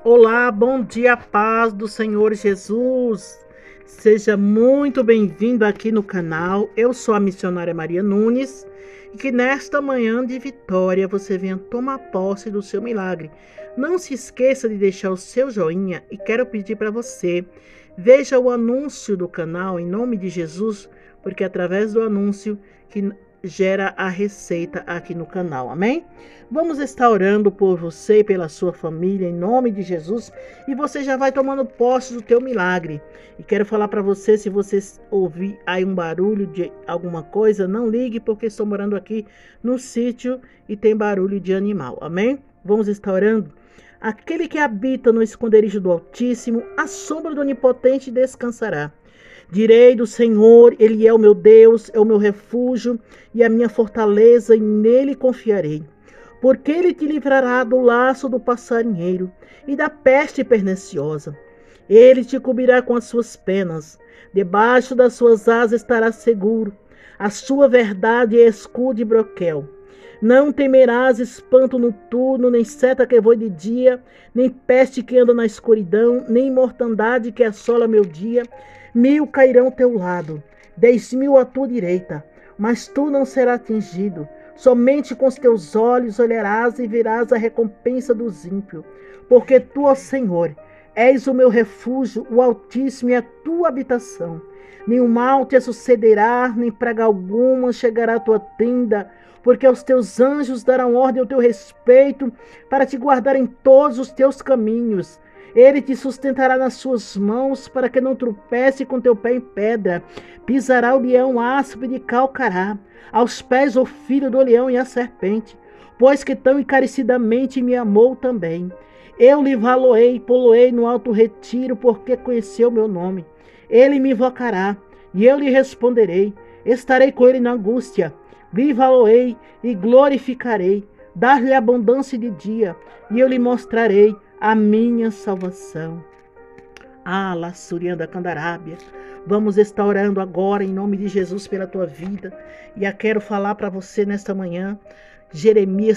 Olá, bom dia, paz do Senhor Jesus. Seja muito bem-vindo aqui no canal. Eu sou a missionária Maria Nunes e que nesta manhã de vitória você venha tomar posse do seu milagre. Não se esqueça de deixar o seu joinha e quero pedir para você, veja o anúncio do canal em nome de Jesus, porque é através do anúncio que gera a receita aqui no canal, amém? Vamos estar orando por você e pela sua família em nome de Jesus e você já vai tomando posse do teu milagre. E quero falar para você, se você ouvir aí um barulho de alguma coisa, não ligue porque estou morando aqui no sítio e tem barulho de animal, amém? Vamos estar orando. Aquele que habita no esconderijo do Altíssimo, à sombra do Onipotente descansará. Direi do Senhor, Ele é o meu Deus, é o meu refúgio e a minha fortaleza, e nele confiarei. Porque Ele te livrará do laço do passarinheiro e da peste perniciosa. Ele te cobrirá com as suas penas, debaixo das suas asas estarás seguro. A sua verdade é escudo e broquel. Não temerás espanto noturno, nem seta que voe de dia, nem peste que anda na escuridão, nem mortandade que assola meu dia. 1000 cairão ao teu lado, 10.000 à tua direita, mas tu não serás atingido. Somente com os teus olhos olharás e verás a recompensa dos ímpios. Porque tu, ó Senhor, és o meu refúgio, o Altíssimo é a tua habitação. Nenhum mal te sucederá, nem praga alguma chegará à tua tenda, porque aos teus anjos darão ordem ao teu respeito, para te guardar em todos os teus caminhos. Ele te sustentará nas suas mãos, para que não tropece com teu pé em pedra. Pisará o leão áspero e calcará aos pés o filho do leão e a serpente, pois que tão encarecidamente me amou também. Eu lhe valoei, poloei no alto retiro, porque conheceu meu nome. Ele me invocará, e eu lhe responderei. Estarei com ele na angústia. Lhe valoei e glorificarei. Dar-lhe abundância de dia, e eu lhe mostrarei a minha salvação. Laçurianda Candarábia, vamos estar orando agora em nome de Jesus pela tua vida. E eu quero falar para você nesta manhã, Jeremias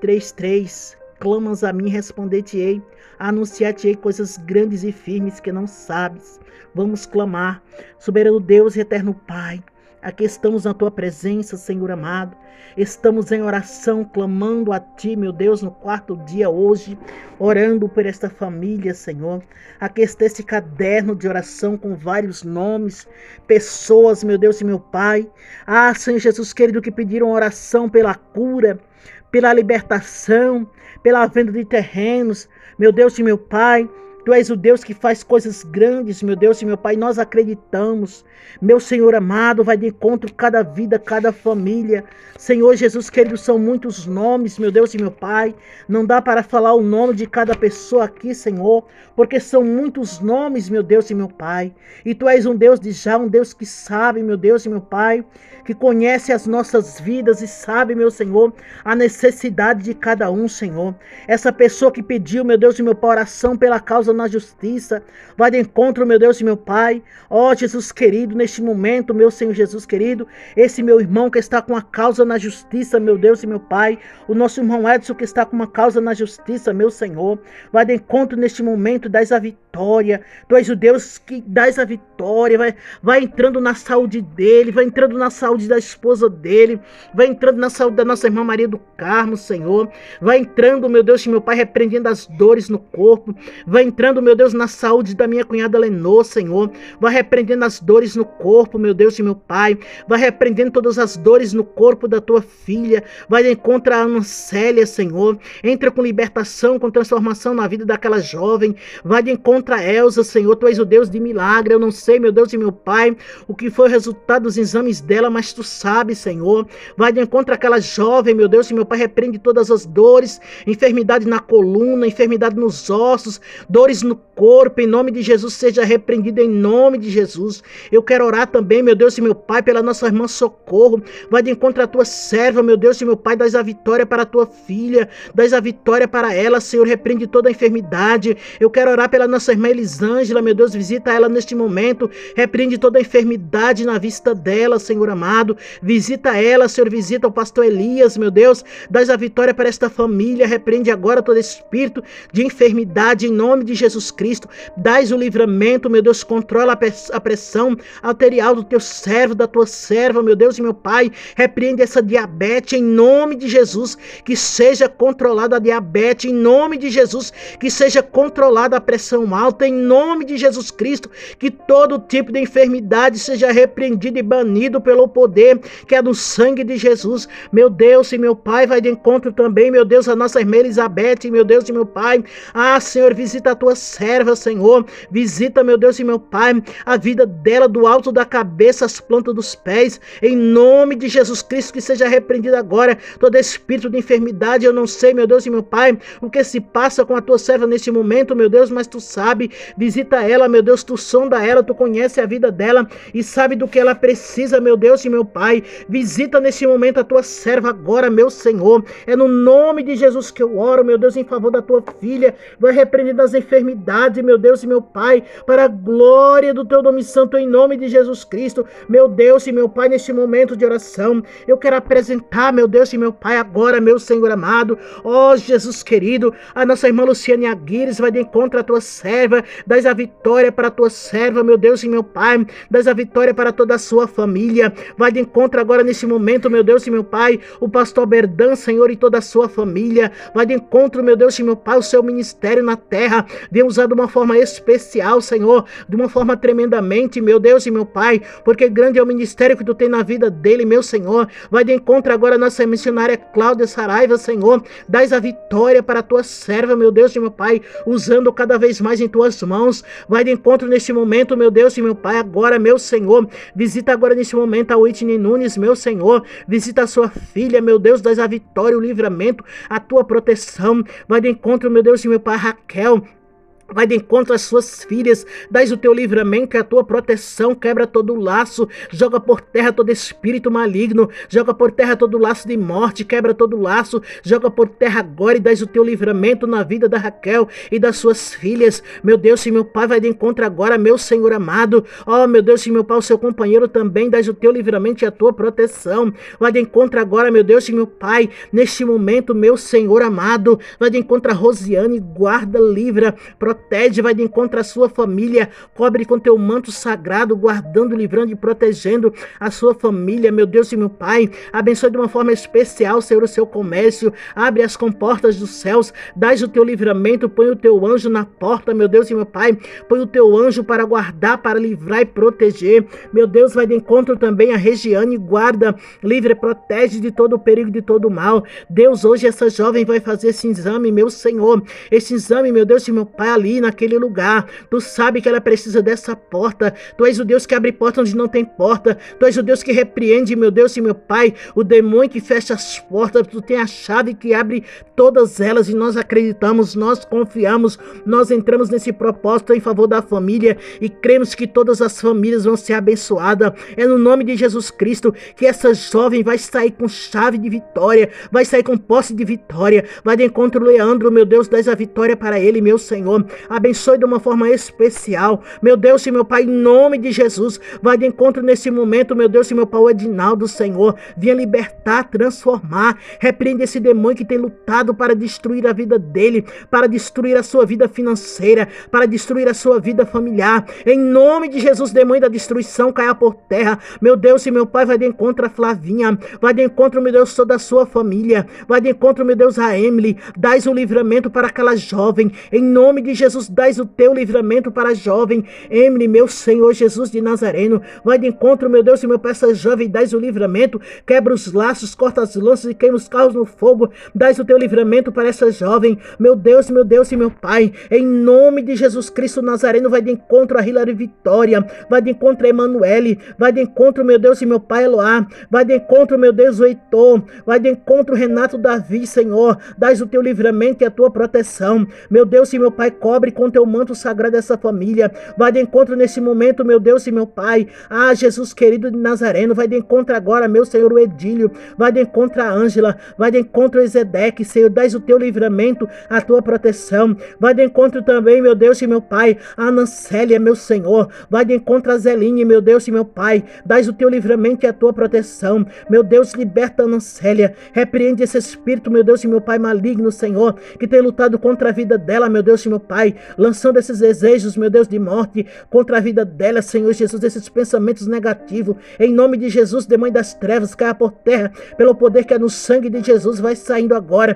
33:3. Clamas a mim, responder-te-ei, anunciar-te-ei coisas grandes e firmes que não sabes. Vamos clamar, soberano Deus e eterno Pai. Aqui estamos na tua presença, Senhor amado. Estamos em oração, clamando a ti, meu Deus, no quarto dia hoje, orando por esta família, Senhor. Aqui está esse caderno de oração com vários nomes, pessoas, meu Deus e meu Pai. Senhor Jesus querido, que pediram oração pela cura, pela libertação, pela venda de terrenos, meu Deus e meu Pai. Tu és o Deus que faz coisas grandes, meu Deus e meu Pai, nós acreditamos. Meu Senhor amado, vai de encontro a cada vida, cada família. Senhor Jesus querido, são muitos nomes, meu Deus e meu Pai. Não dá para falar o nome de cada pessoa aqui, Senhor, porque são muitos nomes, meu Deus e meu Pai. E Tu és um Deus de já, um Deus que sabe, meu Deus e meu Pai, que conhece as nossas vidas e sabe, meu Senhor, a necessidade de cada um, Senhor. Essa pessoa que pediu, meu Deus e meu Pai, oração pela causa na justiça, vai de encontro, meu Deus e meu Pai. Jesus querido, neste momento, meu Senhor Jesus querido, esse meu irmão que está com a causa na justiça, meu Deus e meu Pai, o nosso irmão Edson que está com uma causa na justiça, meu Senhor, vai de encontro neste momento, dás a vitória. Tu és o Deus que dás a vitória, vai entrando na saúde dele, vai entrando na saúde da esposa dele, vai entrando na saúde da nossa irmã Maria do Carmo, Senhor, vai entrando, meu Deus e meu Pai, repreendendo as dores no corpo, vai entrando, meu Deus, na saúde da minha cunhada Lenor, Senhor, vai repreendendo as dores no corpo, meu Deus e meu Pai, vai repreendendo todas as dores no corpo da tua filha, vai encontrar a Ana Célia, Senhor, entra com libertação, com transformação na vida daquela jovem, vai de encontro a Elza, Senhor, Tu és o Deus de milagre. Eu não sei, meu Deus e meu Pai, o que foi o resultado dos exames dela, mas Tu sabes, Senhor, vai de encontro àquela jovem, meu Deus e meu Pai, repreende todas as dores, enfermidade na coluna, enfermidade nos ossos, dores no corpo, em nome de Jesus, seja repreendido em nome de Jesus. Eu quero orar também, meu Deus e meu Pai, pela nossa irmã Socorro, vai de encontro à tua serva, meu Deus e meu Pai, dás a vitória para a tua filha, dás a vitória para ela, Senhor, repreende toda a enfermidade. Eu quero orar pela nossa irmã Elisângela, meu Deus, visita ela neste momento, repreende toda a enfermidade na vista dela, Senhor amado, visita ela, Senhor, visita o pastor Elias, meu Deus, dás a vitória para esta família, repreende agora todo espírito de enfermidade em nome de Jesus Cristo, dás o livramento, meu Deus, controla a pressão arterial do teu servo, da tua serva, meu Deus e meu Pai, repreende essa diabetes em nome de Jesus, que seja controlada a diabetes em nome de Jesus, que seja controlada a pressão alta em nome de Jesus Cristo, que todo tipo de enfermidade seja repreendido e banido pelo poder que é do sangue de Jesus, meu Deus e meu Pai, vai de encontro também, meu Deus, a nossa irmã Elizabeth, meu Deus e meu Pai, Senhor, visita a tua serva, Senhor, visita, meu Deus e meu Pai, a vida dela do alto da cabeça às plantas dos pés, em nome de Jesus Cristo, que seja repreendido agora todo espírito de enfermidade. Eu não sei, meu Deus e meu Pai, o que se passa com a tua serva neste momento, meu Deus, mas tu sabe, visita ela, meu Deus, tu sonda ela, tu conhece a vida dela e sabe do que ela precisa, meu Deus e meu Pai, visita neste momento a tua serva agora, meu Senhor, é no nome de Jesus que eu oro, meu Deus, em favor da tua filha, vai repreendendo as enfermidades, meu Deus e meu Pai, para a glória do teu nome santo, em nome de Jesus Cristo, meu Deus e meu Pai, neste momento de oração, eu quero apresentar, meu Deus e meu Pai, agora, meu Senhor amado, Jesus querido, a nossa irmã Luciane Aguires vai de encontro à tua serva, dás a vitória para a tua serva, meu Deus e meu Pai, dás a vitória para toda a sua família, vai de encontro agora nesse momento, meu Deus e meu Pai, o pastor Berdan, Senhor, e toda a sua família, vai de encontro, meu Deus e meu Pai, o seu ministério na terra, vem usar de uma forma especial, Senhor, de uma forma tremendamente, meu Deus e meu Pai, porque grande é o ministério que tu tem na vida dele, meu Senhor, vai de encontro agora a nossa missionária Cláudia Saraiva, Senhor, dás a vitória para a tua serva, meu Deus e meu Pai, usando cada vez mais em tuas mãos, vai de encontro neste momento, meu Deus e meu Pai, agora, meu Senhor, visita agora neste momento a Whitney Nunes, meu Senhor, visita a sua filha, meu Deus, dás a vitória, o livramento, a tua proteção, vai de encontro, meu Deus e meu Pai, Raquel, vai de encontro às suas filhas, dás o teu livramento e a tua proteção, quebra todo laço, joga por terra todo espírito maligno, joga por terra todo laço de morte, quebra todo laço, joga por terra agora e dás o teu livramento na vida da Raquel e das suas filhas, meu Deus e meu Pai, vai de encontro agora, meu Senhor amado, meu Deus e meu Pai, o seu companheiro também, dás o teu livramento e a tua proteção, vai de encontro agora, meu Deus e meu Pai, neste momento, meu Senhor amado, vai de encontro a Rosiane, guarda, livra, protege, vai de encontro à sua família, cobre com teu manto sagrado, guardando, livrando e protegendo a sua família, meu Deus e meu Pai, abençoe de uma forma especial, Senhor, o seu comércio, abre as comportas dos céus, dás o teu livramento, põe o teu anjo na porta, meu Deus e meu Pai, põe o teu anjo para guardar, para livrar e proteger, meu Deus, vai de encontro também a Regiane, guarda, livre, protege de todo o perigo, de todo o mal, Deus, hoje essa jovem vai fazer esse exame, meu Senhor, esse exame, meu Deus e meu Pai, ali naquele lugar, tu sabe que ela precisa dessa porta, tu és o Deus que abre porta onde não tem porta, tu és o Deus que repreende, meu Deus e meu Pai, o demônio que fecha as portas, tu tem a chave que abre todas elas e nós acreditamos, nós confiamos, nós entramos nesse propósito em favor da família e cremos que todas as famílias vão ser abençoadas, é no nome de Jesus Cristo que essa jovem vai sair com chave de vitória, vai sair com posse de vitória, vai de encontro Leandro, meu Deus, dás a vitória para ele, meu Senhor, abençoe de uma forma especial, meu Deus e meu Pai, em nome de Jesus, vai de encontro nesse momento, meu Deus e meu Pai, o Edinaldo, Senhor, venha libertar, transformar, repreende esse demônio que tem lutado para destruir a vida dele, para destruir a sua vida financeira, para destruir a sua vida familiar, em nome de Jesus, demônio da destruição, caia por terra, meu Deus e meu Pai, vai de encontro a Flavinha, vai de encontro, meu Deus, toda a sua família, vai de encontro, meu Deus, a Emily, dás o livramento para aquela jovem, em nome de Jesus, dás o teu livramento para a jovem Emily, meu Senhor Jesus de Nazareno, vai de encontro, meu Deus e meu Pai, essa jovem, dás o livramento, quebra os laços, corta as lanças e queima os carros no fogo, dás o teu livramento para essa jovem, meu Deus e meu Pai, em nome de Jesus Cristo Nazareno, vai de encontro a Hilary Vitória, vai de encontro a Emanuele, vai de encontro, meu Deus e meu Pai, Eloá, vai de encontro, meu Deus, o Heitor, vai de encontro Renato Davi, Senhor, dás o teu livramento e a tua proteção, meu Deus e meu Pai, cobre com teu manto sagrado essa família. Vai de encontro nesse momento, meu Deus e meu Pai. Jesus querido de Nazareno, vai de encontro agora, meu Senhor, o Edílio. Vai de encontro a Ângela. Vai de encontro a Ezedeque, Senhor. Dás o teu livramento, a tua proteção. Vai de encontro também, meu Deus e meu Pai, a Nancélia, meu Senhor. Vai de encontro a Zeline, meu Deus e meu Pai. Dás o teu livramento e a tua proteção. Meu Deus, liberta a Nancélia. Repreende esse espírito, meu Deus e meu Pai, maligno, Senhor, que tem lutado contra a vida dela, meu Deus e meu Pai, lançando esses desejos, meu Deus, de morte contra a vida dela, Senhor Jesus, esses pensamentos negativos. Em nome de Jesus, demônio das trevas, caia por terra, pelo poder que é no sangue de Jesus. Vai saindo agora,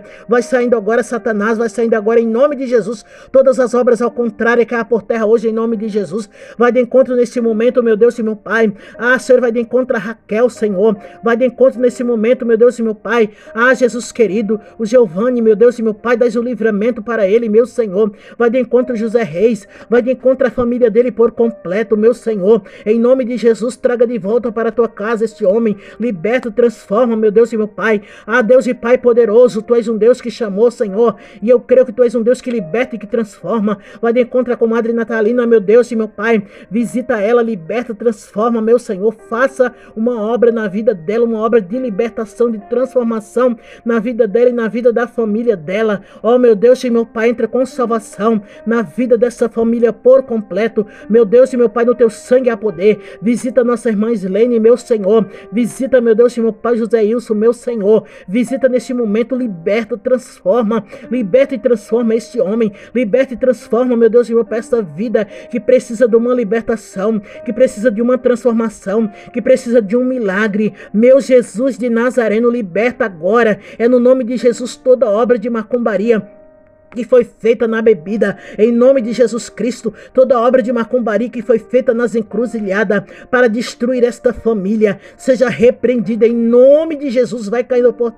Satanás, vai saindo agora, em nome de Jesus. Todas as obras ao contrário, caia por terra hoje, em nome de Jesus. Vai de encontro nesse momento, meu Deus e meu Pai. Senhor, vai de encontro a Raquel, Senhor. Vai de encontro nesse momento, meu Deus e meu Pai. Jesus querido, o Giovanni, meu Deus e meu Pai, dás o livramento para ele, meu Senhor. Vai de encontro a José Reis, vai de encontro a família dele por completo, meu Senhor. Em nome de Jesus, traga de volta para a tua casa este homem, liberta, transforma, meu Deus e meu Pai. Deus e Pai poderoso, tu és um Deus que chamou, Senhor, e eu creio que tu és um Deus que liberta e que transforma. Vai de encontro a comadre Natalina, meu Deus e meu Pai, visita ela, liberta, transforma, meu Senhor. Faça uma obra na vida dela, uma obra de libertação, de transformação na vida dela e na vida da família dela. Meu Deus e meu Pai, entra com salvação na vida dessa família por completo. Meu Deus e meu Pai, no teu sangue há poder. Visita nossa irmã Islene, meu Senhor. Visita, meu Deus e meu Pai, José Ilson, meu Senhor. Visita neste momento, liberta, transforma. Liberta e transforma este homem. Liberta e transforma, meu Deus e meu Pai, esta vida que precisa de uma libertação, que precisa de uma transformação, que precisa de um milagre. Meu Jesus de Nazareno, liberta agora. É no nome de Jesus toda obra de macumbaria que foi feita na bebida, em nome de Jesus Cristo, toda obra de macumbaria que foi feita nas encruzilhadas para destruir esta família, seja repreendida em nome de Jesus. Vai caindo por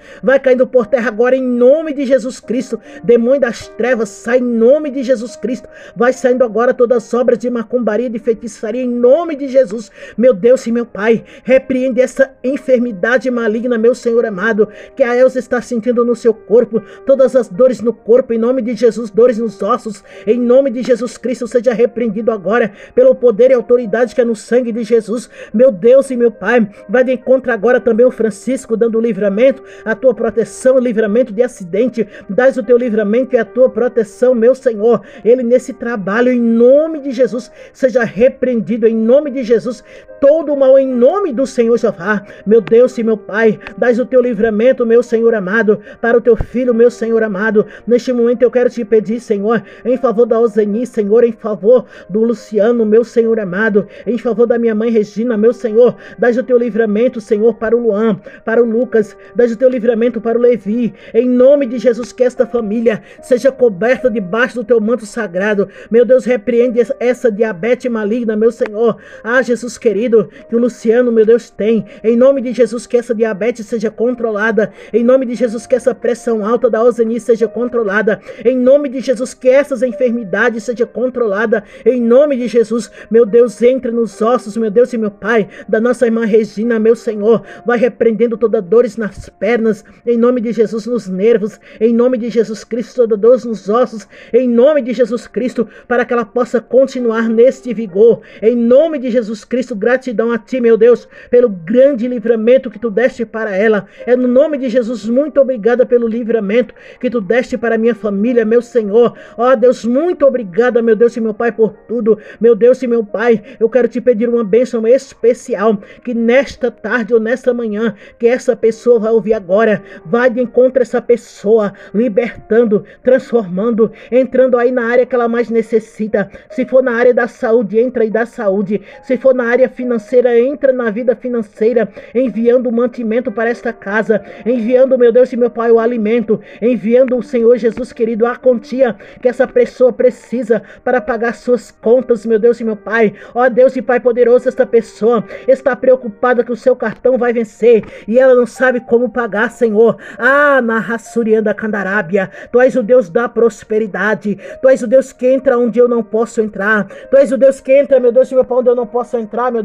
terra agora, em nome de Jesus Cristo. Demônio das trevas, sai em nome de Jesus Cristo. Vai saindo agora todas as obras de macumbaria, de feitiçaria, em nome de Jesus. Meu Deus e meu Pai, repreende essa enfermidade maligna, meu Senhor amado, que a Elza está sentindo no seu corpo, todas as dores no corpo, em nome de Jesus, dores nos ossos, em nome de Jesus Cristo, seja repreendido agora pelo poder e autoridade que é no sangue de Jesus. Meu Deus e meu Pai, vai de encontro agora também o Francisco, dando o livramento, a tua proteção, o livramento de acidente. Dás o teu livramento e a tua proteção, meu Senhor. Ele nesse trabalho, em nome de Jesus, seja repreendido, em nome de Jesus, todo o mal, em nome do Senhor Jeová. Meu Deus e meu Pai, dás o teu livramento, meu Senhor amado, para o teu filho, meu Senhor amado. Neste momento eu quero te pedir, Senhor, em favor da Ozeni, Senhor, em favor do Luciano, meu Senhor amado, em favor da minha mãe Regina, meu Senhor. Dás o teu livramento, Senhor, para o Luan, para o Lucas. Dás o teu livramento para o Levi. Em nome de Jesus, que esta família seja coberta debaixo do teu manto sagrado. Meu Deus, repreende essa diabetes maligna, meu Senhor. Jesus querido, que o Luciano, meu Deus, tem. Em nome de Jesus, que essa diabetes seja controlada. Em nome de Jesus, que essa pressão alta da Ozeni seja controlada. Em nome de Jesus, que essas enfermidades sejam controladas. Em nome de Jesus, meu Deus, entra nos ossos, meu Deus e meu Pai, da nossa irmã Regina, meu Senhor. Vai repreendendo toda dores nas pernas, em nome de Jesus, nos nervos, em nome de Jesus Cristo, toda dor nos ossos, em nome de Jesus Cristo, para que ela possa continuar neste vigor. Em nome de Jesus Cristo, gratidão a ti, meu Deus, pelo grande livramento que tu deste para ela. É no nome de Jesus, muito obrigada pelo livramento que tu deste para minha família, meu Senhor. Deus, muito obrigada, meu Deus e meu Pai, por tudo. Meu Deus e meu Pai, eu quero te pedir uma bênção especial, que nesta tarde ou nesta manhã, que essa pessoa vai ouvir agora, vai de encontro a essa pessoa, libertando, transformando, entrando aí na área que ela mais necessita. Se for na área da saúde, entra aí da saúde. Se for na área financeira, entra na vida financeira, enviando o mantimento para esta casa, enviando, meu Deus e meu Pai, o alimento, enviando o Senhor Jesus querido, a quantia que essa pessoa precisa para pagar suas contas, meu Deus e meu Pai. Deus e Pai poderoso, esta pessoa está preocupada que o seu cartão vai vencer e ela não sabe como pagar, Senhor. Na Rassurianda Candarábia, tu és o Deus da prosperidade. Tu és o Deus que entra onde eu não posso entrar. Tu és o Deus que entra, meu Deus e meu Pai, onde eu não posso entrar, meu Deus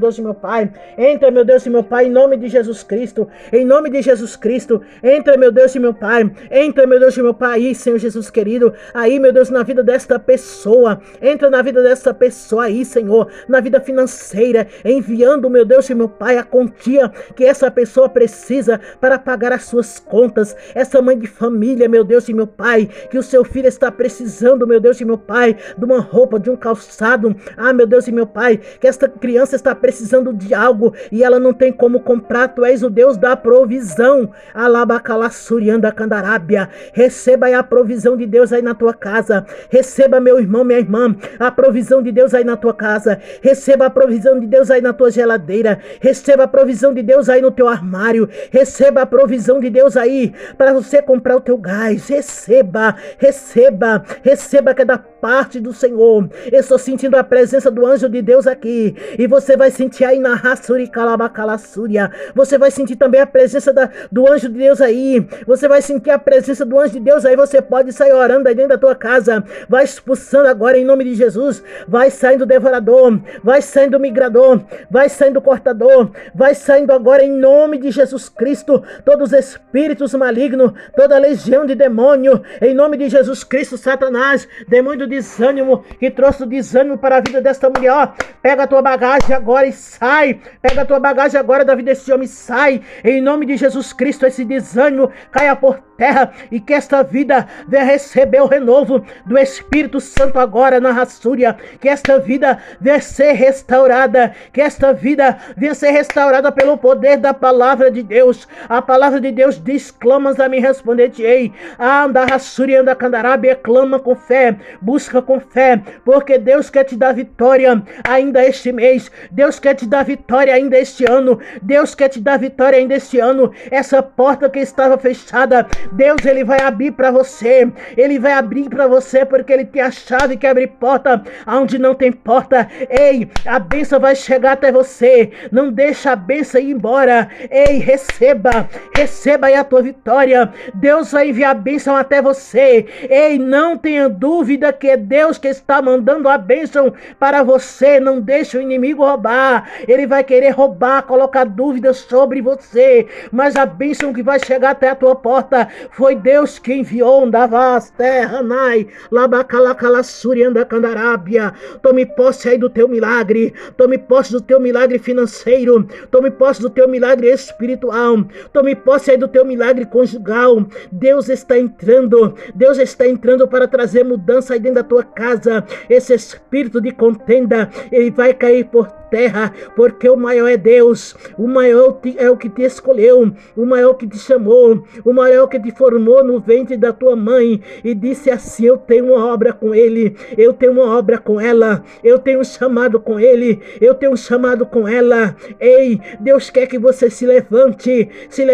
Deus e meu Pai. Entra, meu Deus e meu Pai, em nome de Jesus Cristo. Em nome de Jesus Cristo. Entra, meu Deus e meu Pai. Entra, meu Deus e meu Pai, aí, Senhor Jesus querido. Aí, meu Deus, na vida desta pessoa. Entra na vida dessa pessoa aí, Senhor. Na vida financeira. Enviando, meu Deus e meu Pai, a quantia que essa pessoa precisa para pagar as suas contas. Essa mãe de família, meu Deus e meu Pai, que o seu filho está precisando, meu Deus e meu Pai, de uma roupa, de um calçado. Ah, meu Deus e meu Pai, que esta criança está precisando de algo e ela não tem como comprar. Tu és o Deus da provisão. Alabacalassurianda candarábia. Receba aí a provisão de Deus aí na tua casa. Receba, meu irmão, minha irmã, a provisão de Deus aí na tua casa. Receba a provisão de Deus aí na tua geladeira. Receba a provisão de Deus aí no teu armário. Receba a provisão de Deus aí para você comprar o teu gás. Receba, receba, receba, que é da parte do Senhor. Eu estou sentindo a presença do anjo de Deus aqui. E você vai sentir aí na Rassuri Calabacalassúria. Você vai sentir também a presença do anjo de Deus aí. Você vai sentir a presença do anjo de Deus aí. Você pode sair orando aí dentro da tua casa. Vai expulsando agora em nome de Jesus. Vai saindo o devorador. Vai saindo o migrador. Vai saindo o cortador. Vai saindo agora em nome de Jesus Cristo. Todos os espíritos malignos. Toda a legião de demônio. Em nome de Jesus Cristo, Satanás. Demônio do desânimo. Que trouxe o desânimo para a vida desta mulher. Ó, pega a tua bagagem agora e sai. Pega a tua bagagem agora da vida desse homem. Sai. Em nome de Jesus Cristo, esse desânimo caia por terra e que esta vida venha receber o renovo do Espírito Santo agora na Rassúria. Que esta vida venha ser restaurada. Que esta vida venha ser restaurada pelo poder da palavra de Deus. A palavra de Deus diz: clamas a mim, responder-te-ei. Anda, Rassúria, anda, Candarábia, clama com fé, busca com fé, porque Deus quer te dar vitória ainda este mês. Deus quer te dar vitória ainda este ano. Deus quer te dar vitória ainda este ano. Essa porta que estava fechada, Deus, ele vai abrir para você. Ele vai abrir para você, porque ele tem a chave que abre porta onde não tem porta. Ei, a bênção vai chegar até você. Não deixa a bênção ir embora. Ei, receba, receba aí a tua vitória. Deus vai enviar a bênção até você. Ei, não tenha dúvida que é Deus que está mandando a bênção para você. Não deixa o inimigo roubar. Ele vai querer roubar, colocar dúvidas sobre você. Mas a bênção que vai chegar até a tua porta foi Deus que enviou. Davas, terra, nai, labacalacalassurianda candarábia. Tome posse aí do teu milagre. Tome posse do teu milagre financeiro. Tome posse do teu milagre espiritual. Tome posse aí do teu milagre conjugal. Deus está entrando. Deus está entrando para trazer mudança aí dentro da tua casa. Esse espírito de contenda, ele vai cair por terra, porque o maior é Deus. O maior é o que te escolheu, o maior que te chamou, o maior que te formou no ventre da tua mãe e disse assim: eu tenho uma obra com ele, eu tenho uma obra com ela, eu tenho um chamado com ele, eu tenho um chamado com ela. Ei, Deus quer que você se levante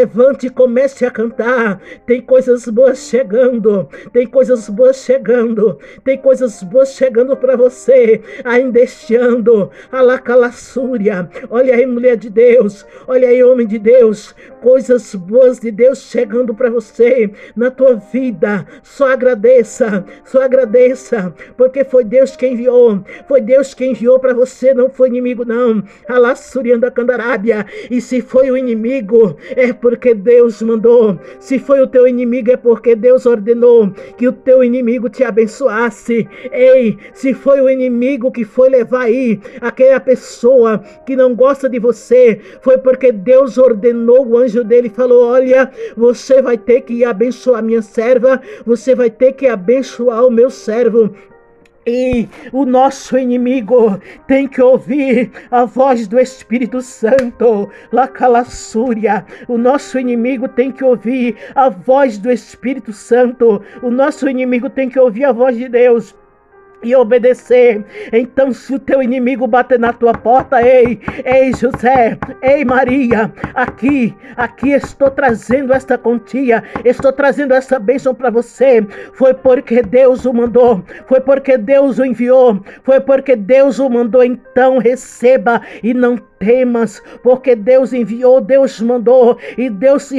e comece a cantar. Tem coisas boas chegando, tem coisas boas chegando, tem coisas boas chegando para você ainda este ano. Súria. Olha aí, mulher de Deus, olha aí, homem de Deus, coisas boas de Deus chegando para você na tua vida. Só agradeça, porque foi Deus quem enviou, foi Deus quem enviou para você, não foi inimigo não. Alassurianda candarábia. E se foi o inimigo, é porque Deus mandou. Se foi o teu inimigo, é porque Deus ordenou que o teu inimigo te abençoasse. Ei, se foi o inimigo que foi levar aí aquela pessoa que não gosta de você, foi porque Deus ordenou o anjo dele e falou: olha, você vai ter que abençoar minha serva, você vai ter que abençoar o meu servo. E o nosso inimigo tem que ouvir a voz do Espírito Santo. Lacalassúria. O nosso inimigo tem que ouvir a voz do Espírito Santo. O nosso inimigo tem que ouvir a voz de Deus e obedecer. Então, se o teu inimigo bater na tua porta, ei José, ei Maria, aqui estou trazendo esta quantia, estou trazendo essa bênção para você. Foi porque Deus o mandou, foi porque Deus o enviou, foi porque Deus o mandou. Então receba e não temas, porque Deus enviou, Deus mandou, e Deus se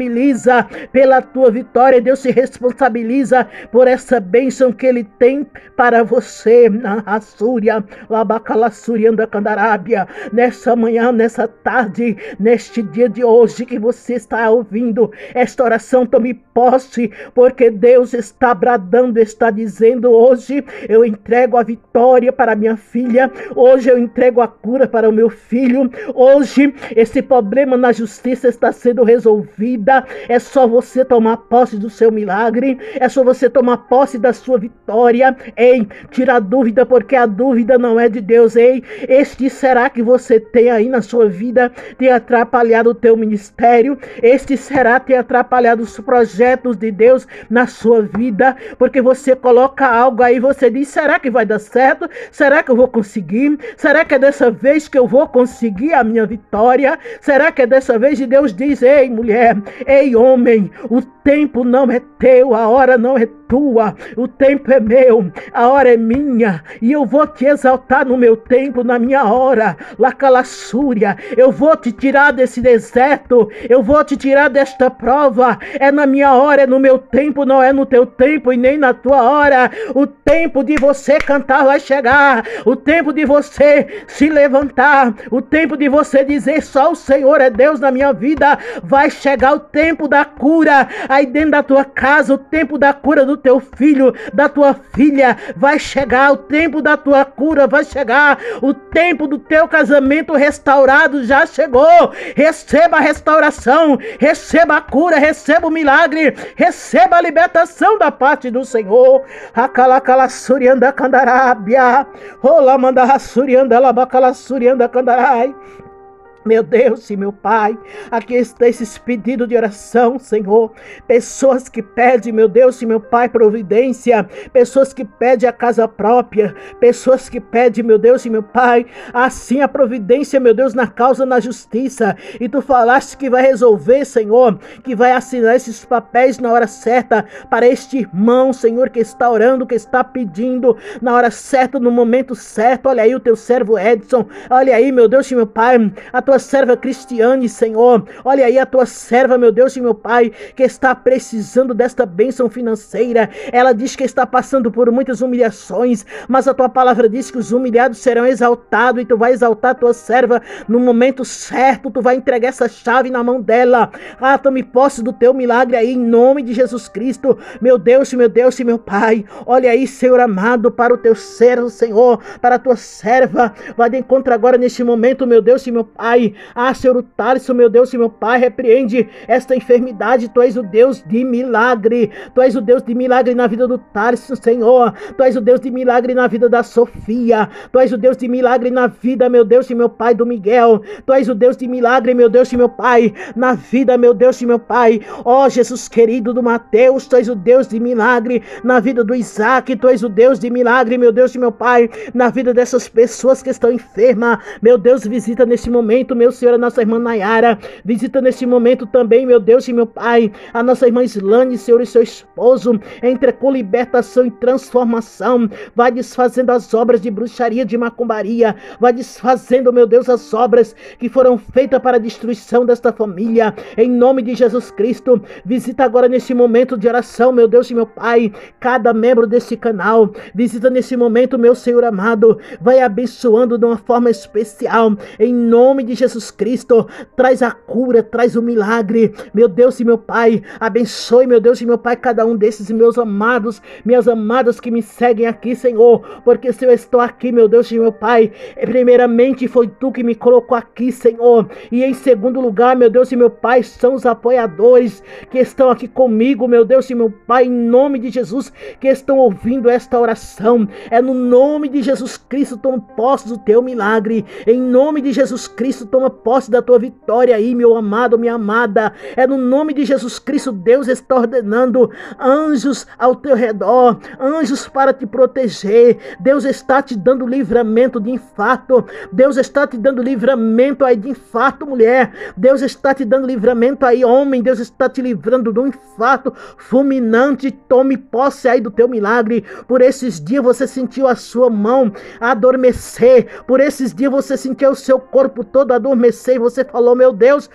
responsabiliza pela tua vitória. Deus se responsabiliza por essa bênção que Ele tem para você, na Assúria, Labacalassúria, Andacandarábia, nessa manhã, nessa tarde, neste dia de hoje que você está ouvindo esta oração, tome posse, porque Deus está bradando, está dizendo: hoje eu entrego a vitória para minha filha, hoje eu entrego a cura para o meu filho, hoje esse problema na justiça está sendo resolvida. É só você tomar posse do seu milagre, é só você tomar posse da sua vitória. Ei, tira a dúvida, porque a dúvida não é de Deus. Ei, este será que você tem aí na sua vida tem atrapalhado o teu ministério? Este será tem atrapalhado os projetos de Deus na sua vida? Porque você coloca algo aí, você diz: será que vai dar certo? Será que eu vou conseguir? Será que é dessa vez que eu vou conseguir a minha vitória? Será que é dessa vez? E Deus diz: ei, mulher, ei, homem, o tempo não é teu, a hora não é tua, o tempo é meu, a hora é minha, e eu vou te exaltar no meu tempo, na minha hora. Lacalassúria, eu vou te tirar desse deserto, eu vou te tirar desta prova. É na minha hora, é no meu tempo, não é no teu tempo e nem na tua hora. O tempo de você cantar vai chegar, o tempo de você se levantar, o tempo de você dizer: só o Senhor é Deus na minha vida. Vai chegar o tempo da cura aí dentro da tua casa, o tempo da cura do teu filho, da tua filha. Vai chegar o tempo da tua cura, vai chegar o tempo do teu casamento restaurado. Já chegou. Receba a restauração, receba a cura, receba o milagre, receba a libertação da parte do Senhor. Acalacalassurianda candarábia, olamanda rassurianda labacalassurianda candarai. Meu Deus e meu Pai, aqui está esses pedidos de oração, Senhor. Pessoas que pedem, meu Deus e meu Pai, providência. Pessoas que pedem a casa própria. Pessoas que pedem, meu Deus e meu Pai, assim a providência, meu Deus, na causa, na justiça. E tu falaste que vai resolver, Senhor, que vai assinar esses papéis na hora certa para este irmão, Senhor, que está orando, que está pedindo na hora certa, no momento certo. Olha aí o teu servo Edson. Olha aí, meu Deus e meu Pai, a tua serva Cristiane, Senhor. Olha aí a tua serva, meu Deus e meu Pai, que está precisando desta bênção financeira. Ela diz que está passando por muitas humilhações, mas a tua palavra diz que os humilhados serão exaltados, e tu vai exaltar a tua serva no momento certo. Tu vai entregar essa chave na mão dela. Tome posse do teu milagre aí, em nome de Jesus Cristo. Meu Deus e meu Pai, olha aí, Senhor amado, para o teu servo, Senhor, para a tua serva. Vai de encontro agora neste momento, meu Deus e meu Pai. Senhor, o Thaleson, meu Deus e meu Pai, repreende esta enfermidade. Tu és o Deus de milagre. Tu és o Deus de milagre na vida do Thaleson, Senhor. Tu és o Deus de milagre na vida da Sofia. Tu és o Deus de milagre na vida, meu Deus e meu Pai, do Miguel. Tu és o Deus de milagre, meu Deus e meu Pai, na vida, meu Deus e meu Pai. Ó Jesus querido, do Mateus, tu és o Deus de milagre na vida do Isaac. Tu és o Deus de milagre, meu Deus e meu Pai, na vida dessas pessoas que estão enfermas. Meu Deus, visita nesse momento, meu Senhor, a nossa irmã Nayara. Visita neste momento também, meu Deus e meu Pai, a nossa irmã Islane, Senhor, e seu esposo. Entre com libertação e transformação. Vai desfazendo as obras de bruxaria, de macumbaria. Vai desfazendo, meu Deus, as obras que foram feitas para a destruição desta família. Em nome de Jesus Cristo, visita agora neste momento de oração, meu Deus e meu Pai, cada membro desse canal. Visita nesse momento, meu Senhor amado. Vai abençoando de uma forma especial. Em nome de Jesus Cristo, traz a cura, traz o milagre, meu Deus e meu Pai. Abençoe, meu Deus e meu Pai, cada um desses meus amados, minhas amadas que me seguem aqui, Senhor, porque se eu estou aqui, meu Deus e meu Pai, primeiramente foi tu que me colocou aqui, Senhor, e em segundo lugar, meu Deus e meu Pai, são os apoiadores que estão aqui comigo, meu Deus e meu Pai, em nome de Jesus, que estão ouvindo esta oração. É no nome de Jesus Cristo, toma posse do teu milagre. Em nome de Jesus Cristo, toma posse da tua vitória aí, meu amado, minha amada. É no nome de Jesus Cristo, Deus está ordenando anjos ao teu redor, anjos para te proteger. Deus está te dando livramento de infarto. Deus está te dando livramento aí de infarto, mulher. Deus está te dando livramento aí, homem. Deus está te livrando de um infarto fulminante. Tome posse aí do teu milagre. Por esses dias você sentiu a sua mão adormecer. Por esses dias você sentiu o seu corpo todo adormeci e você falou, meu Deus,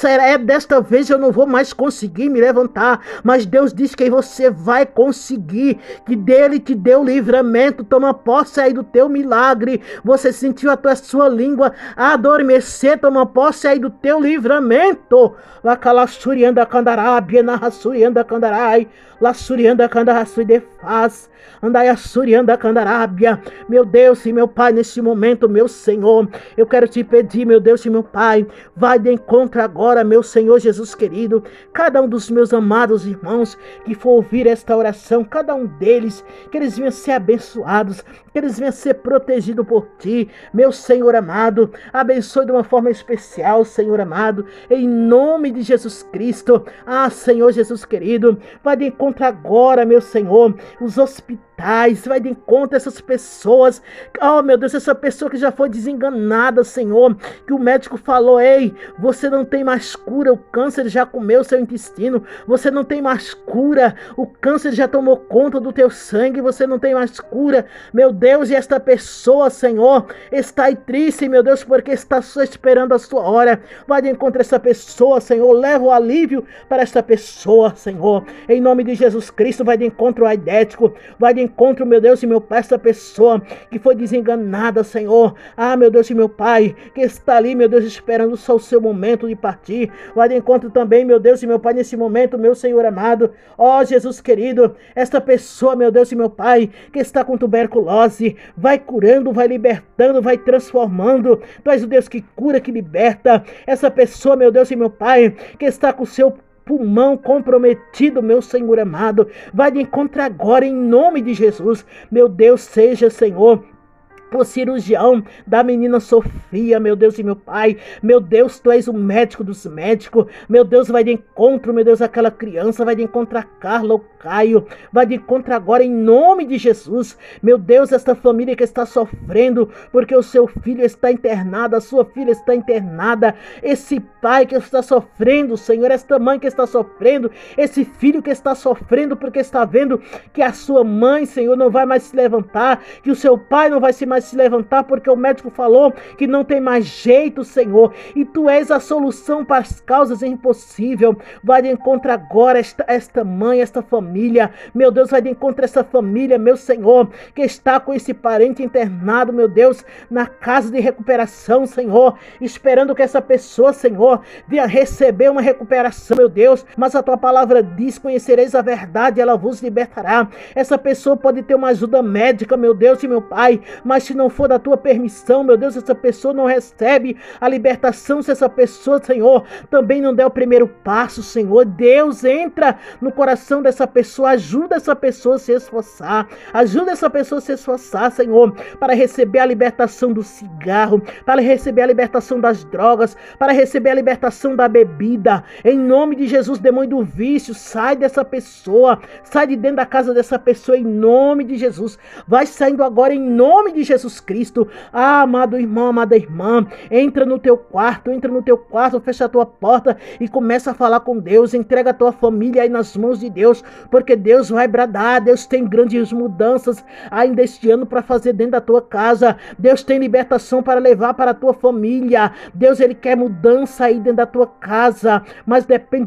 desta vez eu não vou mais conseguir me levantar, mas Deus diz que você vai conseguir, que dele te deu livramento. Toma posse aí do teu milagre. Você sentiu a sua língua adormecer, toma posse aí do teu livramento. Lacalassurianda candarábia, narrassurianda candarai, lassurianda candarrassui de faz, andai assurianda candarábia. Meu Deus e meu Pai, nesse momento, meu Senhor, eu quero te pedir, meu Deus e meu Pai, vai de encontro agora, meu Senhor Jesus querido, cada um dos meus amados irmãos que for ouvir esta oração, cada um deles, que eles venham ser abençoados, que eles venham ser protegidos por ti, meu Senhor amado. Abençoe de uma forma especial, Senhor amado, em nome de Jesus Cristo. Ah, Senhor Jesus querido, vai de encontro agora, meu Senhor, os hospitais, vai de encontro essas pessoas, oh meu Deus, essa pessoa que já foi desenganada, Senhor, que o médico falou, ei, você não tem mais cura, o câncer já comeu seu intestino, você não tem mais cura, o câncer já tomou conta do teu sangue, você não tem mais cura, meu Deus, e esta pessoa, Senhor, está aí triste, meu Deus, porque está só esperando a sua hora. Vai de encontro essa pessoa, Senhor, leva o alívio para esta pessoa, Senhor, em nome de Jesus Cristo. Vai de encontro ao aidético, vai de encontro, meu Deus e meu Pai, essa pessoa que foi desenganada, Senhor, ah, meu Deus e meu Pai, que está ali, meu Deus, esperando só o seu momento de partir. Vai de encontro também, meu Deus e meu Pai, nesse momento, meu Senhor amado, ó Jesus querido, esta pessoa, meu Deus e meu Pai, que está com tuberculose, vai curando, vai libertando, vai transformando. Tu és o Deus que cura, que liberta. Essa pessoa, meu Deus e meu Pai, que está com o seu pulmão comprometido, meu Senhor amado, vai de encontro agora em nome de Jesus. Meu Deus, seja, Senhor, o cirurgião da menina Sofia, meu Deus e meu Pai, meu Deus, tu és o médico dos médicos, meu Deus, vai de encontro, meu Deus, aquela criança, vai de encontro a Carla, o Caio, vai de encontro agora em nome de Jesus, meu Deus, esta família que está sofrendo, porque o seu filho está internado, a sua filha está internada, esse pai que está sofrendo, Senhor, esta mãe que está sofrendo, esse filho que está sofrendo, porque está vendo que a sua mãe, Senhor, não vai mais se levantar, que o seu pai não vai se levantar, porque o médico falou que não tem mais jeito, Senhor, e tu és a solução para as causas impossíveis. Vai de encontro agora esta mãe, esta família, meu Deus, vai de encontro essa família, meu Senhor, que está com esse parente internado, meu Deus, na casa de recuperação, Senhor, esperando que essa pessoa, Senhor, venha receber uma recuperação, meu Deus, mas a tua palavra diz, conhecereis a verdade, ela vos libertará. Essa pessoa pode ter uma ajuda médica, meu Deus e meu Pai, mas se não for da tua permissão, meu Deus, essa pessoa não recebe a libertação, se essa pessoa, Senhor, também não der o primeiro passo, Senhor, Deus, entra no coração dessa pessoa, ajuda essa pessoa a se esforçar, ajuda essa pessoa a se esforçar, Senhor, para receber a libertação do cigarro, para receber a libertação das drogas, para receber a libertação da bebida, em nome de Jesus. Demônio do vício, sai dessa pessoa, sai de dentro da casa dessa pessoa, em nome de Jesus, vai saindo agora em nome de Jesus Cristo. Ah, amado irmão, amada irmã, entra no teu quarto, fecha a tua porta e começa a falar com Deus, entrega a tua família aí nas mãos de Deus, porque Deus vai bradar, Deus tem grandes mudanças ainda este ano para fazer dentro da tua casa, Deus tem libertação para levar para a tua família, Deus, Ele quer mudança aí dentro da tua casa, mas depende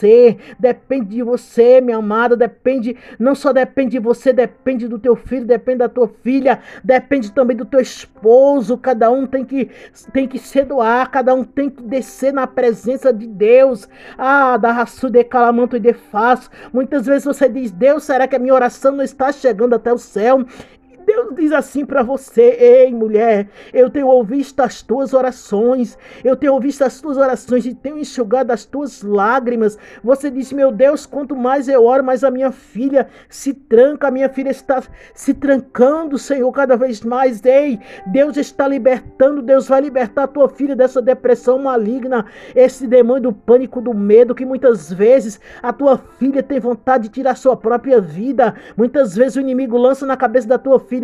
de você, minha amada, não só depende de você, depende do teu filho, depende da tua filha, depende também do teu esposo. Cada um tem que se doar, cada um tem que descer na presença de Deus. Ah, da raça de calamanto e de faz. Muitas vezes você diz, Deus, será que a minha oração não está chegando até o céu? Deus diz assim para você, ei mulher, eu tenho ouvido as tuas orações, e tenho enxugado as tuas lágrimas. Você diz, meu Deus, quanto mais eu oro, mais a minha filha se tranca, a minha filha está se trancando, Senhor, cada vez mais. Ei, Deus está libertando, Deus vai libertar a tua filha dessa depressão maligna, esse demônio do pânico, do medo, que muitas vezes a tua filha tem vontade de tirar sua própria vida. Muitas vezes o inimigo lança na cabeça da tua filha,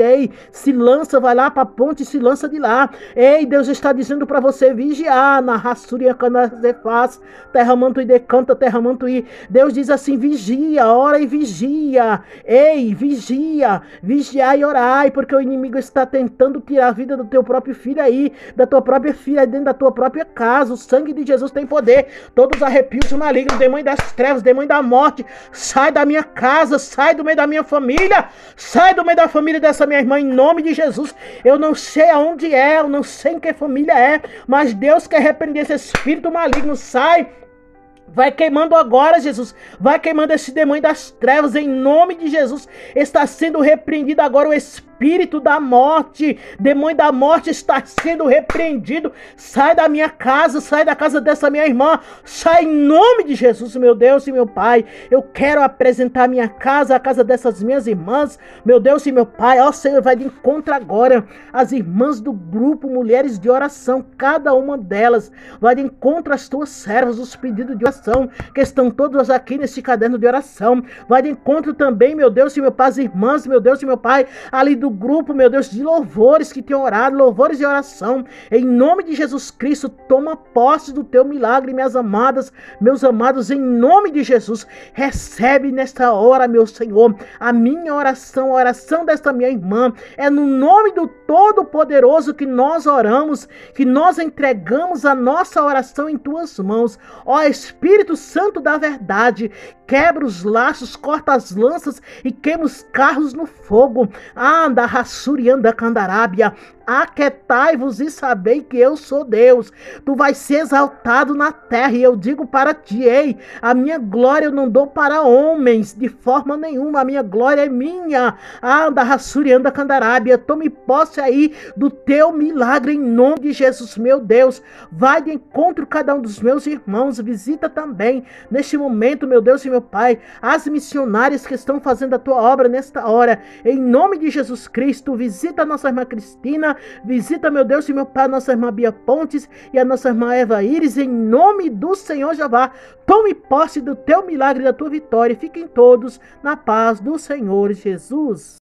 ei, se lança, vai lá para a ponte e se lança de lá. Ei, Deus está dizendo para você vigiar na Rassuria Canazefaz, terra manto e decanta, terra manto e. Deus diz assim: vigia, ora e vigia. Ei, vigia, vigiai e orai, porque o inimigo está tentando tirar a vida do teu próprio filho aí, da tua própria filha, dentro da tua própria casa. O sangue de Jesus tem poder. Todos os arrepios malignos, demônio das trevas, demônio da morte, sai da minha casa, sai do meio da minha família, sai do meio da família dessa minha irmã, em nome de Jesus. Eu não sei aonde é, eu não sei em que família é, mas Deus quer repreender esse espírito maligno. Sai. Vai queimando agora, Jesus. Vai queimando esse demônio das trevas. Em nome de Jesus. Está sendo repreendido agora o espírito da morte. Demônio da morte está sendo repreendido. Sai da minha casa. Sai da casa dessa minha irmã. Sai em nome de Jesus, meu Deus e meu Pai. Eu quero apresentar a minha casa, a casa dessas minhas irmãs. Meu Deus e meu Pai. Ó Senhor, vai de encontro agora as irmãs do grupo Mulheres de Oração. Cada uma delas vai de encontro às tuas servas, os pedidos de oração que estão todas aqui nesse caderno de oração. Vai de encontro também, meu Deus e meu Pai, as irmãs, meu Deus e meu Pai, ali do grupo, meu Deus, de louvores que tem orado, louvores de oração. Em nome de Jesus Cristo, toma posse do teu milagre, minhas amadas, meus amados, em nome de Jesus. Recebe nesta hora, meu Senhor, a minha oração, a oração desta minha irmã. É no nome do Todo-Poderoso que nós oramos, que nós entregamos a nossa oração em tuas mãos. Ó Espírito Santo da verdade, quebra os laços, corta as lanças e queima os carros no fogo. Anda, Rassurianda Candarábia. Aquietai-vos e sabei que eu sou Deus. Tu vais ser exaltado na terra. E eu digo para ti, ei, a minha glória eu não dou para homens de forma nenhuma. A minha glória é minha. Anda, Rassurianda Candarábia. Tome posse aí do teu milagre em nome de Jesus, meu Deus. Vai de encontro cada um dos meus irmãos. Visita também neste momento, meu Deus e meu Pai, as missionárias que estão fazendo a tua obra nesta hora. Em nome de Jesus Cristo, visita a nossa irmã Cristina. Visita, meu Deus e meu Pai, a nossa irmã Bia Pontes e a nossa irmã Eva Iris, em nome do Senhor Jeová. Tome posse do teu milagre e da tua vitória. Fiquem todos na paz do Senhor Jesus.